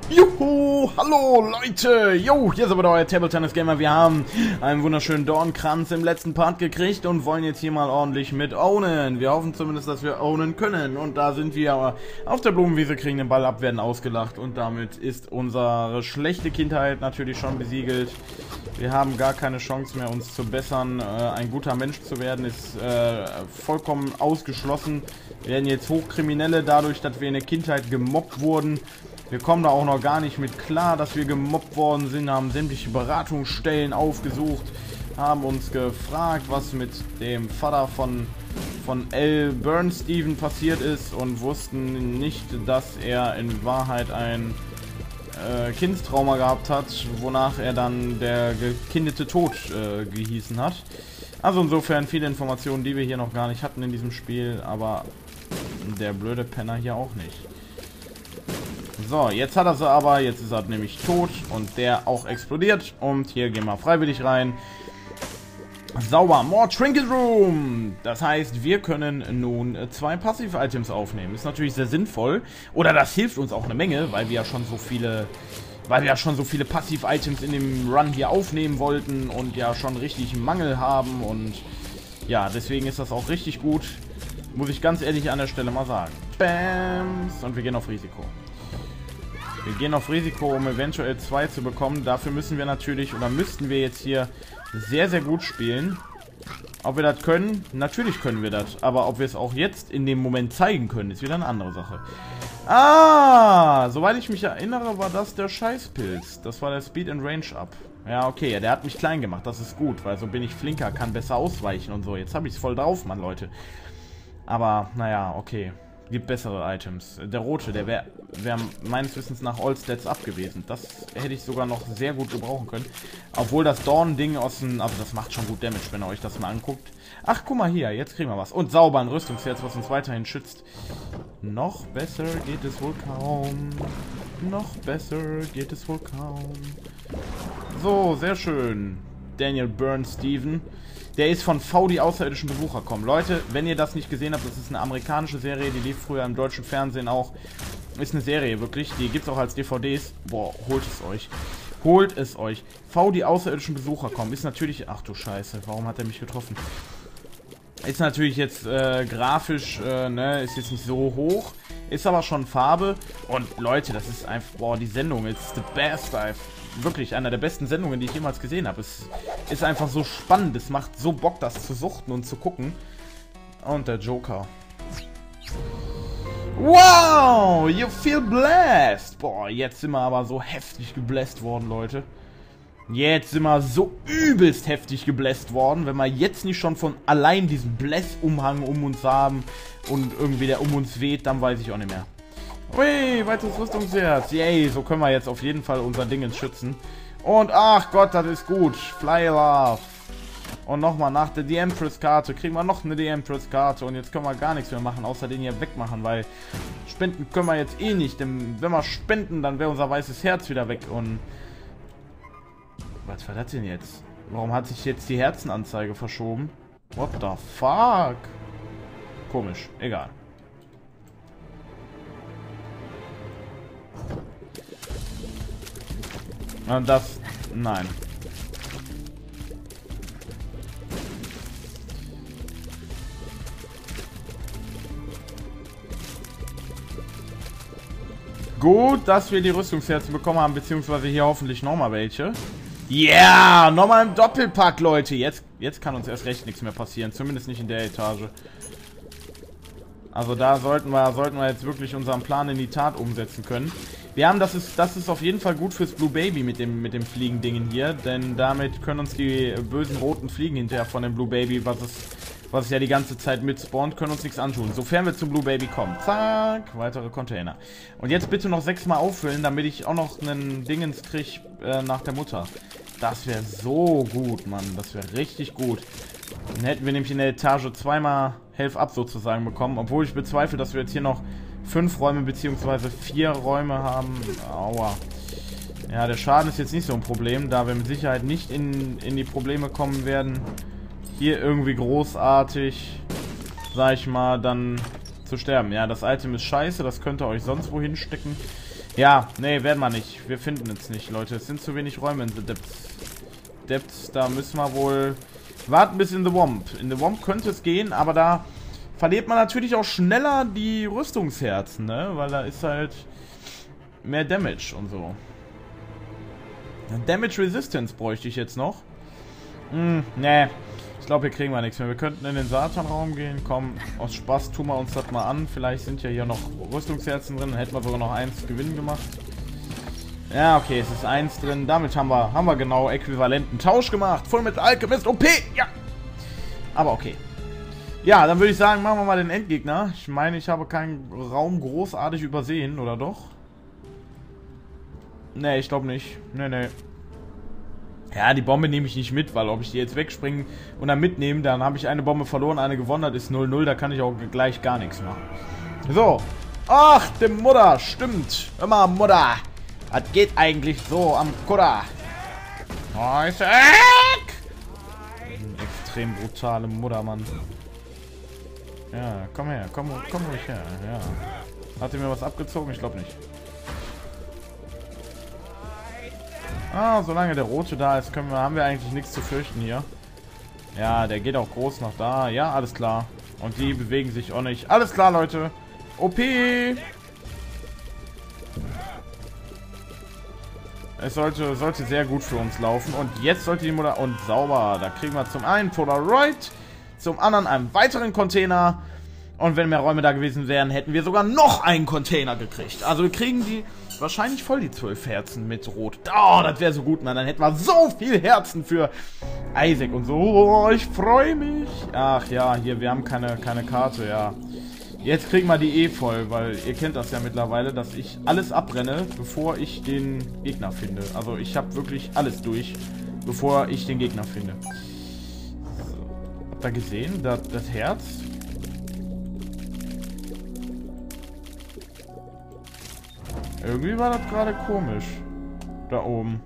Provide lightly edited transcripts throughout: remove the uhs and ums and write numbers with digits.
Juhu, hallo Leute, jo, hier ist aber euer Table Tennis Gamer. Wir haben einen wunderschönen Dornkranz im letzten Part gekriegt und wollen jetzt hier mal ordentlich mit ownen. Wir hoffen zumindest, dass wir ownen können. Und da sind wir aber auf der Blumenwiese, kriegen den Ball ab, werden ausgelacht. Und damit ist unsere schlechte Kindheit natürlich schon besiegelt. Wir haben gar keine Chance mehr, uns zu bessern. Ein guter Mensch zu werden ist vollkommen ausgeschlossen. Wir werden jetzt Hochkriminelle dadurch, dass wir in der Kindheit gemobbt wurden. Wir kommen da auch noch gar nicht mit klar, dass wir gemobbt worden sind, haben sämtliche Beratungsstellen aufgesucht, haben uns gefragt, was mit dem Vater von L. Bernsteven passiert ist und wussten nicht, dass er in Wahrheit ein Kindstrauma gehabt hat, wonach er dann der gekindete Tod gehießen hat. Also insofern viele Informationen, die wir hier noch gar nicht hatten in diesem Spiel, aber der blöde Penner hier auch nicht. So, jetzt hat er sie aber, jetzt ist er nämlich tot und der auch explodiert und hier gehen wir freiwillig rein. Sauber, more Trinket Room! Das heißt, wir können nun 2 Passiv-Items aufnehmen. Ist natürlich sehr sinnvoll, oder das hilft uns auch eine Menge, weil wir ja schon so viele Passiv-Items in dem Run hier aufnehmen wollten und ja schon richtig Mangel haben und ja, deswegen ist das auch richtig gut, muss ich ganz ehrlich an der Stelle mal sagen. Bams! Und wir gehen auf Risiko. Wir gehen auf Risiko, um eventuell 2 zu bekommen. Dafür müssen wir natürlich, oder müssten wir jetzt hier sehr, sehr gut spielen. Ob wir das können? Natürlich können wir das. Aber ob wir es auch jetzt in dem Moment zeigen können, ist wieder eine andere Sache. Ah, soweit ich mich erinnere, war das der Scheißpilz. Das war der Speed and Range Up. Ja, okay, ja, der hat mich klein gemacht. Das ist gut, weil so bin ich flinker, kann besser ausweichen und so. Jetzt habe ich es voll drauf, Mann, Leute. Aber, naja, okay. Gibt bessere Items. Der rote, der wäre meines Wissens nach All Stats up gewesen. Das hätte ich sogar noch sehr gut gebrauchen können. Obwohl das Dorn-Ding aus dem... Also das macht schon gut Damage, wenn ihr euch das mal anguckt. Ach, guck mal hier, jetzt kriegen wir was. Und sauber ein Rüstungsherz, was uns weiterhin schützt. Noch besser geht es wohl kaum. Noch besser geht es wohl kaum. So, sehr schön. Daniel Bernsteven. Der ist von V, die außerirdischen Besucher kommen. Leute, wenn ihr das nicht gesehen habt, das ist eine amerikanische Serie, die lief früher im deutschen Fernsehen auch. Ist eine Serie, wirklich. Die gibt es auch als DVDs. Boah, holt es euch. Holt es euch. V, die außerirdischen Besucher kommen. Ist natürlich... Ach du Scheiße, warum hat er mich getroffen? Ist natürlich jetzt grafisch, ne, ist jetzt nicht so hoch. Ist aber schon Farbe. Und Leute, das ist einfach... Boah, die Sendung ist the best. Wirklich einer der besten Sendungen, die ich jemals gesehen habe. Es ist einfach so spannend. Es macht so Bock, das zu suchten und zu gucken. Und der Joker. Wow, you feel blessed. Boah, jetzt sind wir aber so heftig gebläst worden, Leute. Jetzt sind wir so übelst heftig gebläst worden. Wenn wir jetzt nicht schon von allein diesen Bless-Umhang um uns haben und irgendwie der um uns weht, dann weiß ich auch nicht mehr. Ui, weiteres Rüstungsherz. Yay, so können wir jetzt auf jeden Fall unser Dingens schützen. Und ach Gott, das ist gut. Fly Love. Und nochmal nach der The Empress-Karte kriegen wir noch eine The Empress-Karte. Und jetzt können wir gar nichts mehr machen, außer den hier wegmachen, weil spenden können wir jetzt eh nicht. Denn wenn wir spenden, dann wäre unser weißes Herz wieder weg. Und was war das denn jetzt? Warum hat sich jetzt die Herzenanzeige verschoben? What the fuck? Komisch, egal. Und das... Nein. Gut, dass wir die Rüstungsherzen bekommen haben, beziehungsweise hier hoffentlich nochmal welche. Ja, yeah, nochmal im Doppelpack, Leute. Jetzt kann uns erst recht nichts mehr passieren. Zumindest nicht in der Etage. Also da sollten wir jetzt wirklich unseren Plan in die Tat umsetzen können. Wir haben, das ist auf jeden Fall gut fürs Blue Baby mit dem Fliegendingen hier, denn damit können uns die bösen roten Fliegen hinterher von dem Blue Baby, was es ja die ganze Zeit mit spawnt, können uns nichts antun. Sofern wir zum Blue Baby kommen. Zack, weitere Container. Und jetzt bitte noch 6 Mal auffüllen, damit ich auch noch einen Dingens kriege nach der Mutter. Das wäre so gut, Mann. Das wäre richtig gut. Dann hätten wir nämlich in der Etage 2-mal Health Up sozusagen bekommen, obwohl ich bezweifle, dass wir jetzt hier noch 5 Räume bzw. 4 Räume haben. Aua. Ja, der Schaden ist jetzt nicht so ein Problem, da wir mit Sicherheit nicht in die Probleme kommen werden, hier irgendwie großartig, sag ich mal, dann zu sterben. Ja, das Item ist scheiße, das könnt ihr euch sonst wohin stecken. Ja, nee, werden wir nicht. Wir finden es nicht, Leute. Es sind zu wenig Räume in The Depths. Depths, da müssen wir wohl warten bis in The Womb. In The Womb könnte es gehen, aber da verliert man natürlich auch schneller die Rüstungsherzen, ne? Weil da ist halt mehr Damage und so. Damage Resistance bräuchte ich jetzt noch. Nee. Ich glaube, hier kriegen wir nichts mehr. Wir könnten in den Satan-Raum gehen. Komm, aus Spaß tun wir uns das mal an. Vielleicht sind ja hier noch Rüstungsherzen drin. Dann hätten wir sogar noch 1 Gewinn gemacht. Ja, okay, es ist 1 drin. Damit haben wir genau äquivalenten Tausch gemacht. Full Metal Alchemist OP! Ja! Aber okay. Ja, dann würde ich sagen, machen wir mal den Endgegner. Ich meine, ich habe keinen Raum großartig übersehen, oder doch? Nee, ich glaube nicht. Nee. Ja, die Bombe nehme ich nicht mit, weil ob ich die jetzt wegspringen und dann mitnehme, dann habe ich eine Bombe verloren, eine gewonnen, das ist 0-0, da kann ich auch gleich gar nichts machen. So. Ach, die Mutter, stimmt. Immer Mutter. Was geht eigentlich so am Kudder? Extrem brutale Mutter, Mann. Ja, komm her, komm ruhig her, ja. Hat ihr mir was abgezogen? Ich glaube nicht. Ah, solange der Rote da ist, haben wir eigentlich nichts zu fürchten hier. Ja, der geht auch groß nach da. Ja, alles klar. Und die bewegen sich auch nicht. Alles klar, Leute. OP! Es sollte sehr gut für uns laufen. Und jetzt sollte die Mutter... Und sauber. Da kriegen wir zum einen Polaroid, zum anderen einen weiteren Container. Und wenn mehr Räume da gewesen wären, hätten wir sogar noch einen Container gekriegt. Also wir kriegen die... Wahrscheinlich voll die 12 Herzen mit Rot. Oh, das wäre so gut, Mann. Dann hätten wir so viel Herzen für Isaac und so. Oh, ich freue mich. Ach ja, hier, wir haben keine Karte, ja. Jetzt kriegen wir die eh voll, weil ihr kennt das ja mittlerweile, dass ich alles abbrenne, bevor ich den Gegner finde. Also ich habe wirklich alles durch, bevor ich den Gegner finde. So. Habt ihr gesehen, das Herz? Irgendwie war das gerade komisch. Da oben.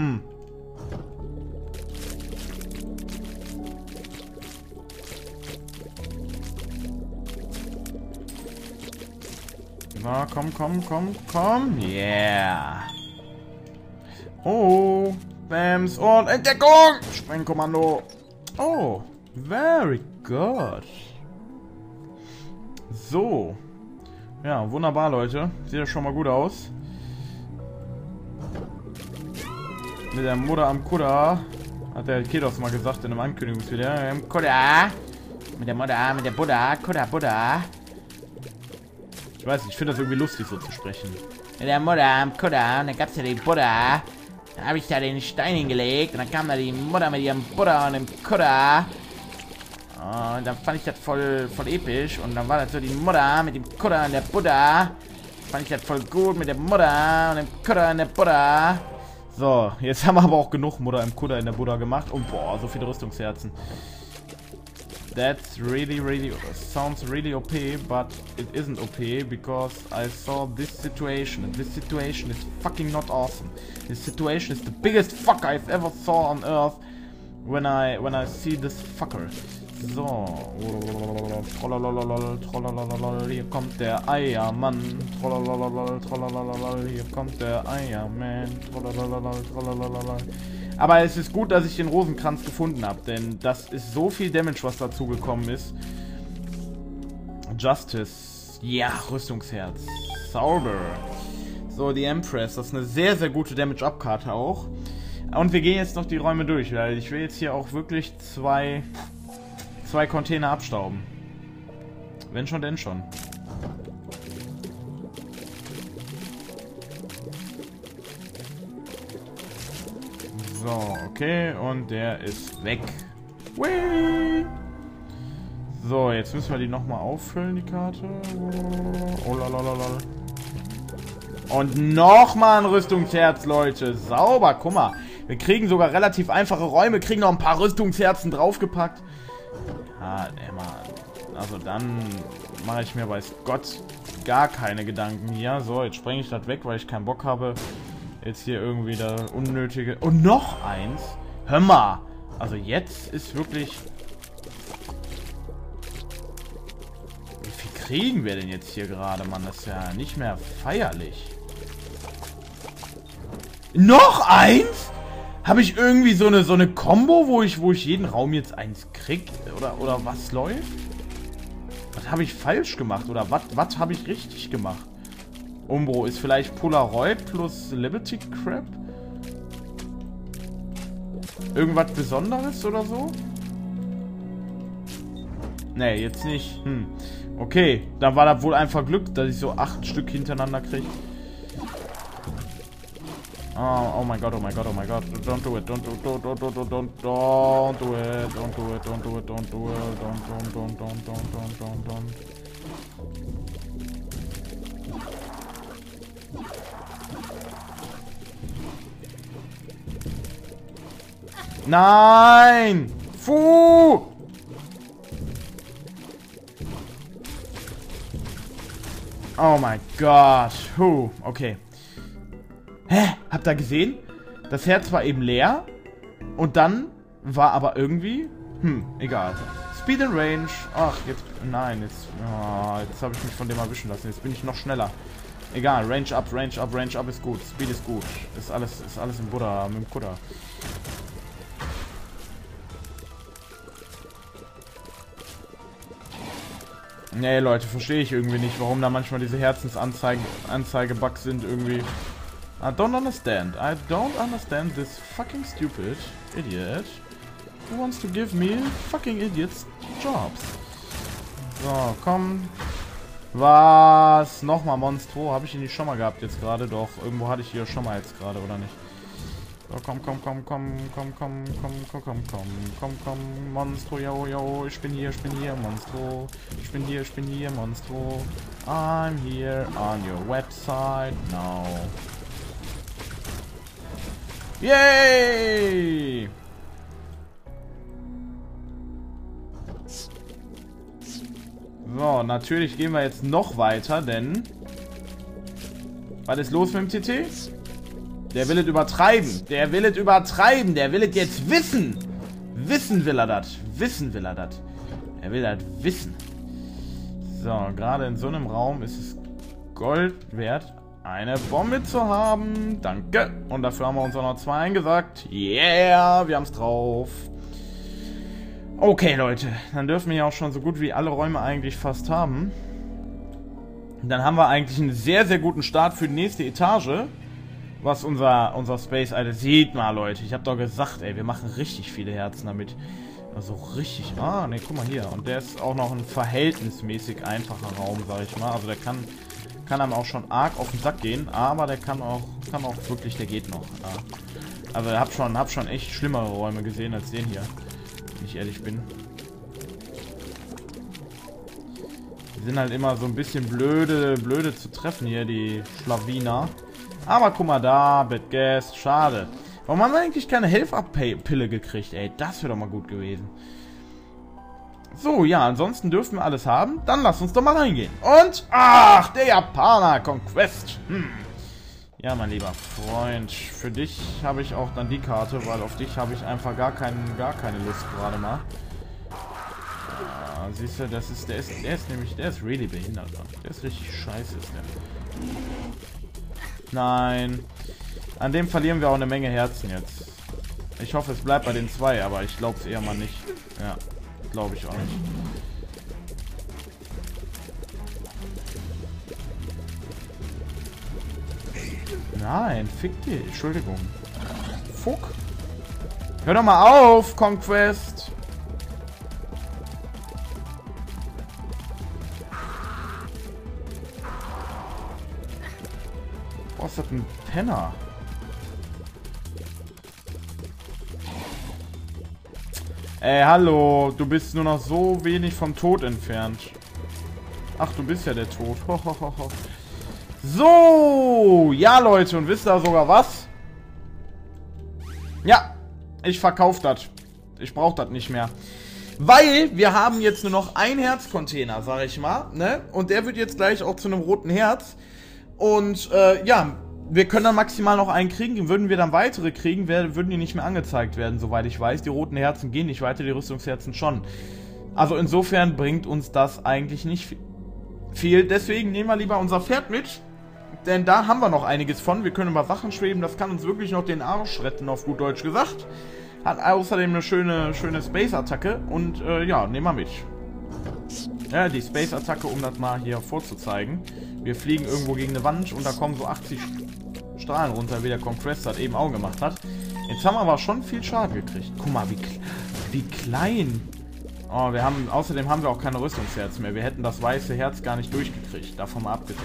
Na, komm. Yeah. Oh. Bams und Entdeckung. Sprengkommando. Oh. Very good. So. Ja, wunderbar, Leute. Sieht ja schon mal gut aus. Mit der Mutter am Kudder. Hat der Kedos mal gesagt in einem Ankündigungsvideo. Kudder. Mit der Mutter, mit der Buddha. Kudder. Ich weiß nicht, ich finde das irgendwie lustig, so zu sprechen. Mit der Mutter am Kudder. Und dann gab es ja den Buddha. Dann habe ich da den Stein hingelegt. Und dann kam da die Mutter mit ihrem Buddha und dem Kudder. Und dann fand ich das voll episch. Und dann war das so die Mutter mit dem Kudder und der Buddha. Fand ich das voll gut mit der Mutter und dem Kudder und der Buddha. So, jetzt haben wir aber auch genug Mutter im Kudder in der Buddha gemacht. Und boah, so viele Rüstungsherzen. That's really sounds really OP, but it isn't OP because I saw this situation. And this situation is fucking not awesome. This situation is the biggest fuck I've ever saw on Earth when I see this fucker. So. Hier kommt der Eiermann. Hier kommt der Eiermann. Aber es ist gut, dass ich den Rosenkranz gefunden habe, denn das ist so viel Damage, was dazu gekommen ist. Justice. Ja, Rüstungsherz. Sauber. So, die Empress. Das ist eine sehr gute Damage-Up-Karte auch. Und wir gehen jetzt noch die Räume durch, weil ich will jetzt hier auch wirklich zwei Container abstauben. Wenn schon, denn schon. So, okay. Und der ist weg. Whee! So, jetzt müssen wir die nochmal auffüllen, die Karte. Oh, lalalala. Und nochmal ein Rüstungsherz, Leute. Sauber, guck mal. Wir kriegen sogar relativ einfache Räume, kriegen noch ein paar Rüstungsherzen draufgepackt. Ja, Emma. Also dann mache ich mir, weiß Gott, gar keine Gedanken hier. So, jetzt sprenge ich das weg, weil ich keinen Bock habe. Jetzt hier irgendwie da unnötige... Und noch eins? Hör mal. Also jetzt ist wirklich... Wie viel kriegen wir denn jetzt hier gerade, Mann? Das ist ja nicht mehr feierlich. Noch eins? Habe ich irgendwie so eine Combo, wo ich jeden Raum jetzt eins krieg? Oder was läuft? Was habe ich falsch gemacht? Oder was habe ich richtig gemacht? Umbro ist vielleicht Polaroid plus Liberty Crap? Irgendwas Besonderes oder so? Nee, jetzt nicht. Okay, dann war das wohl einfach Glück, dass ich so 8 Stück hintereinander kriege. Oh mein Gott, oh mein Gott, oh mein Gott. Don't do it, don't do it, don't do it, don't do it, don't do it, don't do it, don't do it, don't do it, don't. Nein! Fuh! Oh mein Gott. Okay. Hä? Habt ihr gesehen? Das Herz war eben leer. Und dann war aber irgendwie... egal. Speed and Range. Ach, jetzt... Nein, jetzt... Oh, jetzt habe ich mich von dem erwischen lassen. Jetzt bin ich noch schneller. Egal. Range up, Range up, Range up ist gut. Speed ist gut. Ist alles im Buddha, mit dem Kutter. Nee, Leute, verstehe ich irgendwie nicht, warum da manchmal diese Herzensanzeige-Bugs sind irgendwie. I don't understand. I don't understand this fucking stupid idiot who wants to give me fucking idiots jobs. So, komm. Was? Nochmal Monstro? Habe ich ihn nicht schon mal gehabt jetzt gerade? Doch, irgendwo hatte ich hier schon mal jetzt gerade, oder nicht? So, komm, Monstro, yo, ich bin hier, Monstro. Ich bin hier, Monstro. I'm here on your website now. Yay! So, natürlich gehen wir jetzt noch weiter, denn... Was ist los mit dem TT? Der will es übertreiben. Der will es jetzt wissen. Wissen will er das. Er will das wissen. So, gerade in so einem Raum ist es Gold wert, eine Bombe zu haben. Danke. Und dafür haben wir uns auch noch 2 eingesagt. Yeah, wir haben es drauf. Okay, Leute. Dann dürfen wir ja auch schon so gut wie alle Räume eigentlich fast haben. Dann haben wir eigentlich einen sehr, sehr guten Start für die nächste Etage. Was unser Space, Alter, sieht mal, Leute. Ich hab doch gesagt, ey, wir machen richtig viele Herzen damit. Also richtig. Ah, ne, guck mal hier. Und der ist auch noch ein verhältnismäßig einfacher Raum, sag ich mal. Also der kann einem auch schon arg auf den Sack gehen, aber der kann auch wirklich, der geht noch. Ja. Also hab schon echt schlimmere Räume gesehen als den hier, wenn ich ehrlich bin. Die sind halt immer so ein bisschen blöde zu treffen hier, die Schlawiner. Aber guck mal da, Bad Gas, schade. Warum haben wir eigentlich keine Health-Up-Pille gekriegt, ey? Das wäre doch mal gut gewesen. So, ja, ansonsten dürfen wir alles haben. Dann lass uns doch mal reingehen. Und, ach, der Japaner, Conquest. Ja, mein lieber Freund, für dich habe ich auch dann die Karte, weil auf dich habe ich einfach gar keine Lust gerade mal. Ja, siehst du, der ist really behindert. Der ist richtig scheiße, ist der. Nein. An dem verlieren wir auch eine Menge Herzen jetzt. Ich hoffe, es bleibt bei den 2, aber ich glaube es eher mal nicht. Ja, glaube ich auch nicht. Nein, fick dich. Entschuldigung. Fuck. Hör doch mal auf, Conquest. Was ist das, ein Penner? Ey, hallo. Du bist nur noch so wenig vom Tod entfernt. Ach, du bist ja der Tod. So. Ja, Leute. Und wisst ihr sogar was? Ja. Ich verkaufe das. Ich brauche das nicht mehr. Weil wir haben jetzt nur noch einen Herzcontainer, sag ich mal. Ne? Und der wird jetzt gleich auch zu einem roten Herz. Und ja, wir können dann maximal noch einen kriegen. Würden wir dann weitere kriegen, würden die nicht mehr angezeigt werden, soweit ich weiß. Die roten Herzen gehen nicht weiter, die Rüstungsherzen schon. Also insofern bringt uns das eigentlich nicht viel. Deswegen nehmen wir lieber unser Pferd mit. Denn da haben wir noch einiges von. Wir können über Sachen schweben. Das kann uns wirklich noch den Arsch retten, auf gut Deutsch gesagt. Hat außerdem eine schöne Space-Attacke. Und ja, nehmen wir mit. Ja, die Space-Attacke, um das mal hier vorzuzeigen. Wir fliegen irgendwo gegen eine Wand und da kommen so 80 Strahlen runter, wie der Conquest das eben auch gemacht hat. Jetzt haben wir aber schon viel Schaden gekriegt. Guck mal, wie klein. Oh, außerdem haben wir auch keine Rüstungsherz mehr. Wir hätten das weiße Herz gar nicht durchgekriegt. Davon mal abgesehen.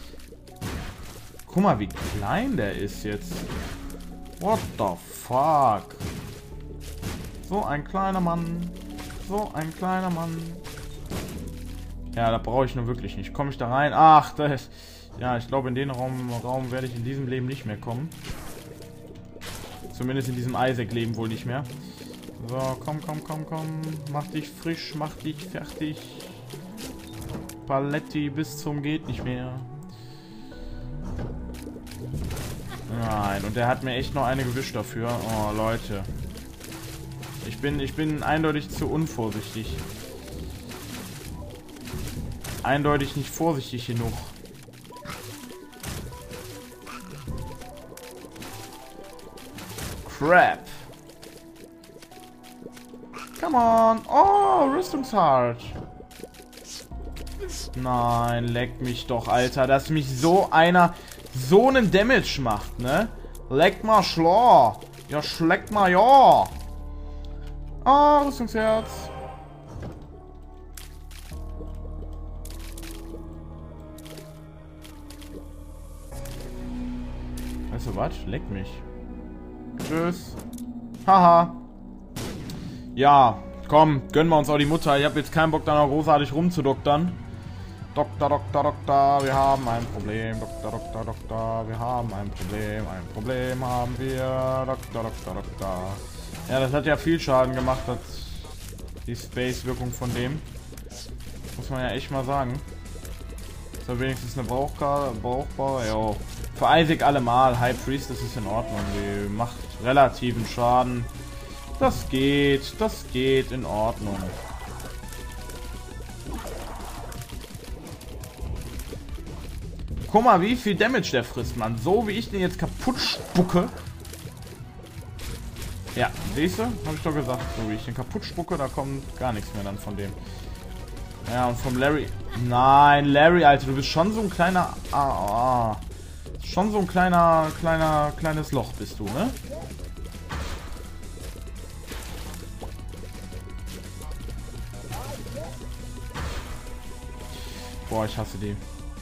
Guck mal, wie klein der ist jetzt. What the fuck? So ein kleiner Mann. So ein kleiner Mann. Ja, da brauche ich nur wirklich nicht. Komme ich da rein? Ach, das... Ja, ich glaube, in den Raum werde ich in diesem Leben nicht mehr kommen. Zumindest in diesem Isaac-Leben wohl nicht mehr. So, komm. Mach dich frisch, mach dich fertig. Paletti bis zum geht nicht mehr. Nein, und der hat mir echt noch eine gewischt dafür. Oh, Leute. Ich bin eindeutig zu unvorsichtig. Eindeutig nicht vorsichtig genug. Crap. Come on. Oh, Rüstungshardt. Nein, leck mich doch, Alter. Dass mich so einen Damage macht, ne? Leck mal schlau. Ja, schleckt mal, ja. Oh, Rüstungsherz. Weißt du was? Leck mich. Tschüss. Haha. Ja, komm, gönnen wir uns auch die Mutter. Ich habe jetzt keinen Bock, da noch großartig rumzudoktern. Doktor, wir haben ein Problem. Doktor, wir haben ein Problem. Ein Problem haben wir. Doktor. Ja, das hat ja viel Schaden gemacht, die Space-Wirkung von dem. Muss man ja echt mal sagen. Ist ja wenigstens eine brauchbare. Ja. Für Isaac allemal. High Priest, das ist in Ordnung. Die macht relativen Schaden. Das geht in Ordnung. Guck mal, wie viel Damage der frisst, Mann. So wie ich den jetzt kaputt spucke. Ja, siehst du? Hab ich doch gesagt. So wie ich den kaputt spucke, da kommt gar nichts mehr dann von dem. Ja, und vom Larry. Nein, Larry, Alter, du bist schon so ein kleiner... Schon so ein kleines Loch bist du, ne? Boah, ich hasse die.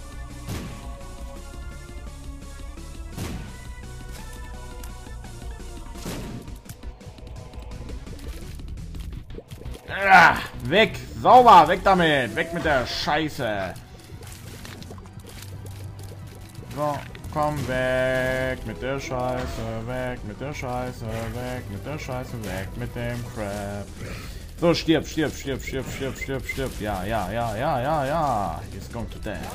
Weg! Sauber! Weg damit! Weg mit der Scheiße! So, komm, weg mit der Scheiße, weg mit der Scheiße, weg mit der Scheiße, weg mit dem Crap. So, stirb. Ja. He's going to die.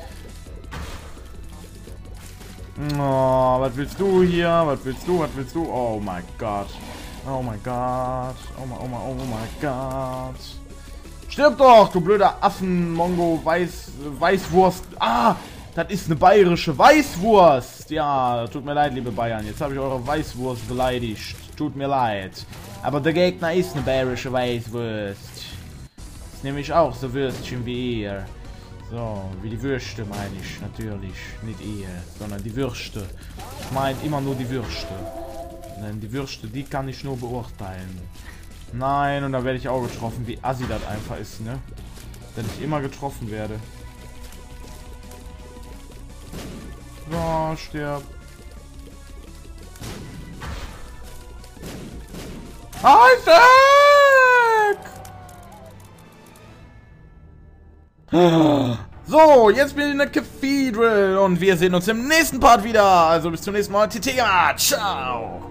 Oh, was willst du hier? Was willst du? Oh mein Gott. Oh mein Gott. Oh mein Gott. Stirb doch, du blöder Affen-Mongo, Weißwurst. Ah, das ist eine bayerische Weißwurst. Ja, tut mir leid, liebe Bayern. Jetzt habe ich eure Weißwurst beleidigt. Tut mir leid. Aber der Gegner ist eine bayerische Weißwurst. Das ist nämlich auch so Würstchen wie ihr. So, wie die Würste meine ich natürlich. Nicht ihr, sondern die Würste. Ich meine immer nur die Würste. Denn die Würste, die kann ich nur beurteilen. Nein, und da werde ich auch getroffen, wie assi das einfach ist, ne? Dass ich immer getroffen werde. So, stirb. Isaac! So, jetzt bin ich in der Cathedral und wir sehen uns im nächsten Part wieder. Also bis zum nächsten Mal. TT, ciao!